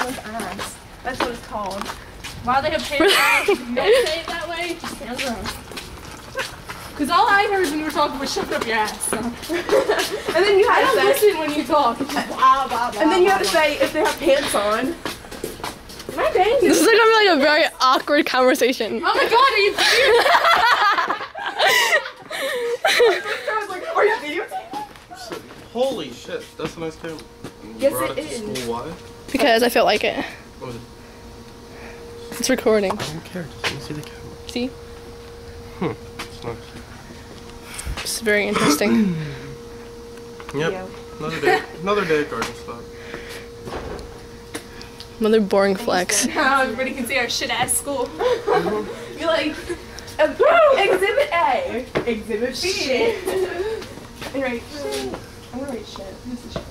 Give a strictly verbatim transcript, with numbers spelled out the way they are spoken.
sounds ass. That's what it's called. Why they have pants on? Don't say it that way. Just sounds wrong. Because all I heard when you were talking was shut up your ass. So. And then you I have don't to say, listen when you talk. It's just blah, blah, blah, and then you have to blah, say if they have pants on. My dang. This is like gonna be like a very awkward conversation. blah. Oh my god, are you serious? I was like, are you videotaping? Holy shit, that's a nice camera. And you Yes, brought it it to is. school, why? Because I feel like it. What was it? It's recording. I don't care, just let me see the camera. See? Hmm, it's nice. It's very interesting. Yep, Yeah. another day, another day at garden spot. Another boring flex. Now everybody can see our shit ass school. You're like, uh, Exhibit A, Exhibit B. And write shit. I'm gonna write shit. This is shit.